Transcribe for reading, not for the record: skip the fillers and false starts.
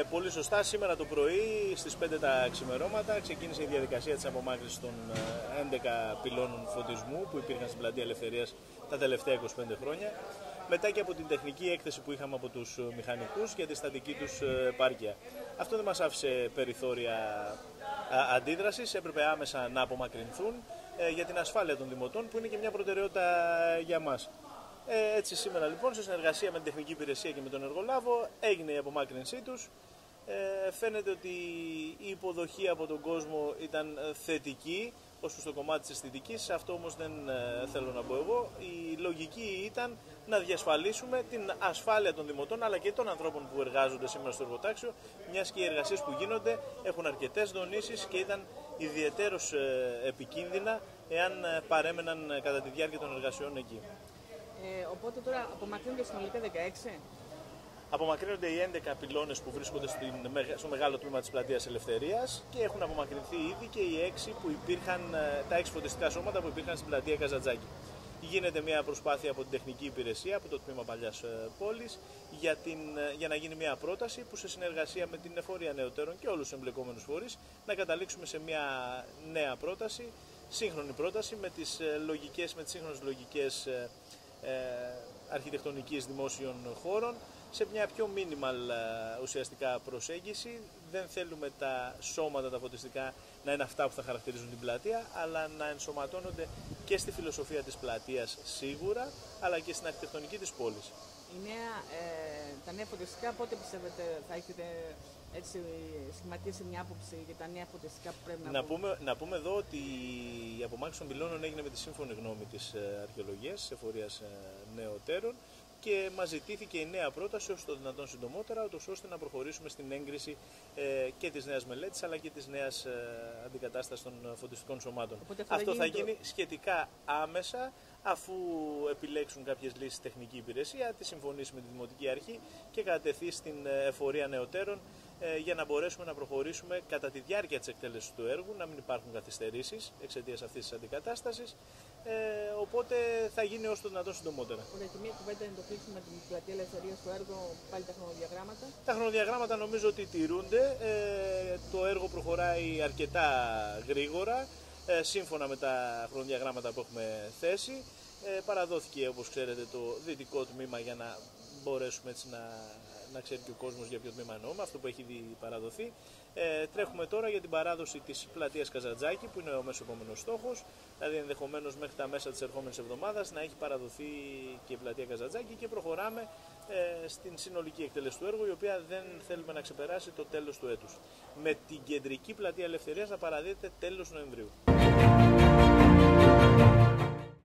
Πολύ σωστά, σήμερα το πρωί στις 5 τα ξημερώματα ξεκίνησε η διαδικασία της απομάκρυνσης των 11 πυλώνων φωτισμού που υπήρχαν στην Πλατεία Ελευθερίας τα τελευταία 25 χρόνια. Μετά και από την τεχνική έκθεση που είχαμε από τους μηχανικούς για τη στατική τους επάρκεια. Αυτό δεν μας άφησε περιθώρια αντίδρασης, έπρεπε άμεσα να απομακρυνθούν για την ασφάλεια των δημοτών που είναι και μια προτεραιότητα για μας. Έτσι σήμερα λοιπόν, σε συνεργασία με την τεχνική υπηρεσία και με τον εργολάβο, έγινε η απομάκρυνσή τους. Φαίνεται ότι η υποδοχή από τον κόσμο ήταν θετική ως προς το κομμάτι της αισθητικής, αυτό όμως δεν θέλω να πω εγώ. Η λογική ήταν να διασφαλίσουμε την ασφάλεια των δημοτών αλλά και των ανθρώπων που εργάζονται σήμερα στο εργοτάξιο, μιας και οι εργασίες που γίνονται έχουν αρκετές δονήσεις και ήταν ιδιαιτέρως επικίνδυνα εάν παρέμεναν κατά τη διάρκεια των εργασιών εκεί. Οπότε τώρα απομακρύνονται συνολικά 16. Απομακρύνονται οι 11 πυλώνες που βρίσκονται στο μεγάλο τμήμα της Πλατείας Ελευθερίας και έχουν απομακρυνθεί ήδη και οι 6 που υπήρχαν, τα 6 φωτιστικά σώματα που υπήρχαν στην Πλατεία Καζαντζάκη. Γίνεται μια προσπάθεια από την τεχνική υπηρεσία, από το τμήμα Παλιάς Πόλης, για να γίνει μια πρόταση που σε συνεργασία με την Εφορία Νεωτέρων και όλους τους εμπλεκόμενους φορείς να καταλήξουμε σε μια νέα πρόταση, σύγχρονη πρόταση με τις σύγχρονες λογικές αρχιτεκτονικής δημόσιων χώρων, σε μια πιο minimal ουσιαστικά προσέγγιση. Δεν θέλουμε τα σώματα, τα φωτιστικά να είναι αυτά που θα χαρακτηρίζουν την πλατεία, αλλά να ενσωματώνονται και στη φιλοσοφία της πλατείας σίγουρα, αλλά και στην αρχιτεκτονική της πόλης. Τα νέα φωτιστικά, πότε πιστεύετε θα έχετε έτσι σχηματίσει μια άποψη για τα νέα φωτιστικά που πρέπει να πούμε εδώ ότι η απομάκρυνση των πυλώνων έγινε με τη σύμφωνη γνώμη της αρχαιολογίας, της Εφορίας Νεωτέρων, και μας ζητήθηκε η νέα πρόταση όσο το δυνατόν συντομότερα, ώστε να προχωρήσουμε στην έγκριση και της νέας μελέτης αλλά και της νέας αντικατάστασης των φωτιστικών σωμάτων. Αυτό θα γίνει σχετικά άμεσα, αφού επιλέξουν κάποιες λύσεις τεχνική υπηρεσία, τη συμφωνήσει με τη Δημοτική Αρχή και κατατεθεί στην Εφορία Νεωτέρων για να μπορέσουμε να προχωρήσουμε κατά τη διάρκεια της εκτέλεσης του έργου, να μην υπάρχουν καθυστερήσεις εξαιτίας αυτής της αντικατάστασης. Οπότε θα γίνει όσο το δυνατόν συντομότερα. Ωραία, και μία κουβέντα είναι το κλείσιμο με την Πλατεία Ελευθερίας στο έργο, πάλι τα χρονοδιαγράμματα. Τα χρονοδιαγράμματα νομίζω ότι τηρούνται. Το έργο προχωράει αρκετά γρήγορα, σύμφωνα με τα χρονοδιαγράμματα που έχουμε θέσει. Παραδόθηκε, όπως ξέρετε, το δυτικό τμήμα για να μπορέσουμε έτσι να ξέρει και ο κόσμος για ποιο τμήμα εννοούμε, αυτό που έχει ήδη παραδοθεί. Τρέχουμε τώρα για την παράδοση της Πλατείας Καζαντζάκη, που είναι ο μέσο επόμενος στόχος, δηλαδή ενδεχομένως μέχρι τα μέσα της ερχόμενης εβδομάδας να έχει παραδοθεί και η Πλατεία Καζαντζάκη και προχωράμε στην συνολική εκτέλεση του έργου, η οποία δεν θέλουμε να ξεπεράσει το τέλος του έτους. Με την κεντρική Πλατεία Ελευθερίας να παραδίδεται τέλος Νοεμβρίου.